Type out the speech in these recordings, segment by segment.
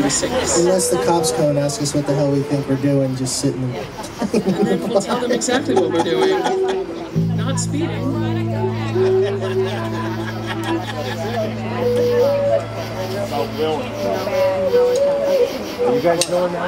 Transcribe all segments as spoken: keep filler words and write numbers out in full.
seventy-six. Unless the cops come and ask us what the hell we think we're doing, just sitting there. And then we'll tell them exactly what we're doing. Not speeding. You guys going down?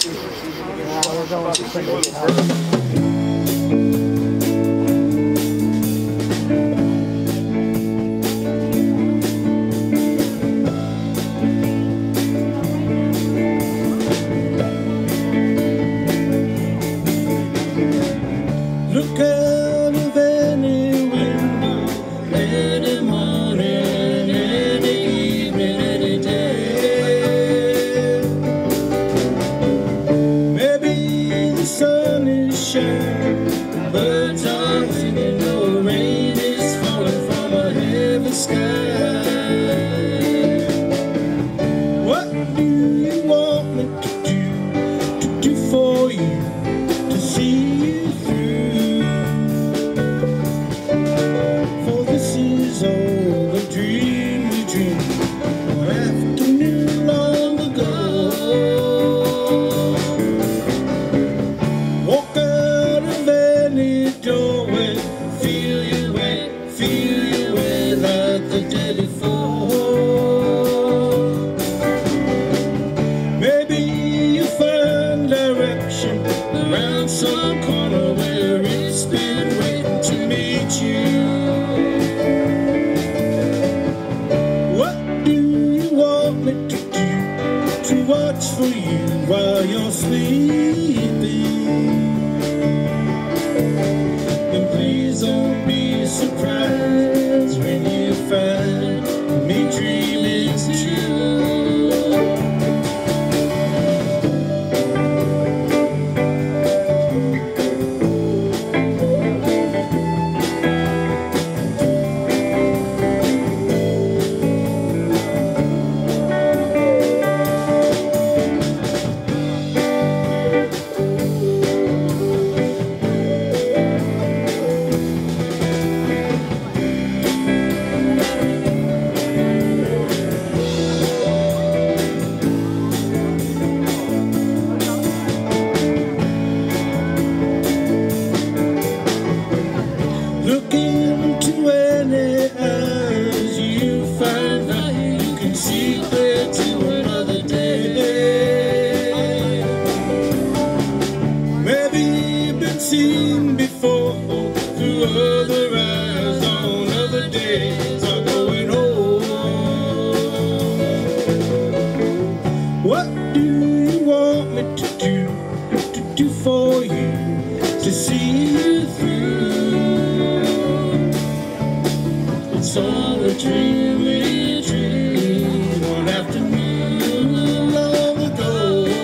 Look out of any window, any morning, any evening, any day. Maybe the sun is shining, birds are singing, no rain is falling from a heavy sky. What do you want me to do, to do for you, to see you through? For this is all the dream we dreamed one afternoon long ago. Walk out of any doorway, feel your way, feel your way like the day before. Maybe you find direction around some corner where it's been waiting to meet you. What do you want me to do, to watch for you while you're sleeping? And please don't be surprised when you find me dreaming too. Look into any eyes, you find that you can see clear to another day. Maybe you've been seen before through other eyes on other days are going home. What do you want me to do, to do for you, to see you through? It's all a dream we dreamed one afternoon long ago.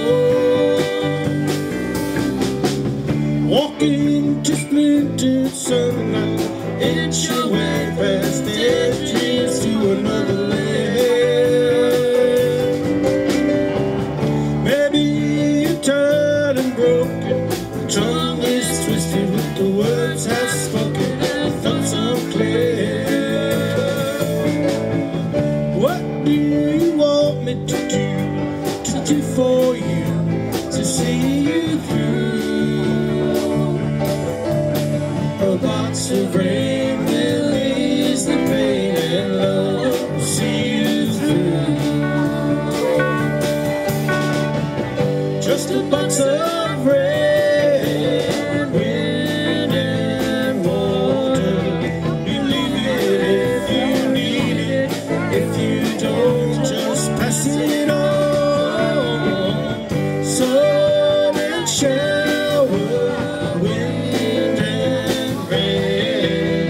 Walking to splintered sunlight, it's your way past dead dreams to another land. Maybe you're tired and broken, the tongue is twisted with the words I've spoken, and thoughts unclear. What do you want me to do, to do for you, to see you through? A box of rain will ease the pain, and love will see you through. Just a box of rain, wind and water. Believe it if you need it. If you don't, just pass it on. Sun and shower, wind and rain.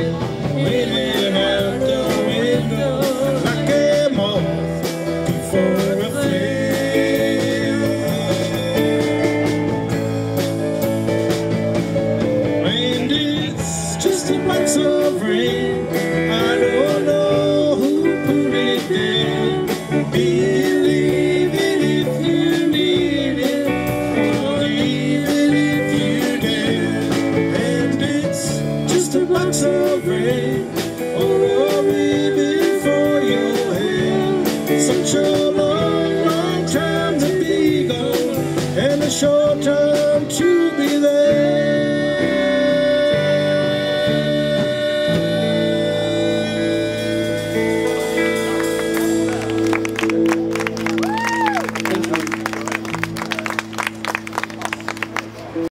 short time to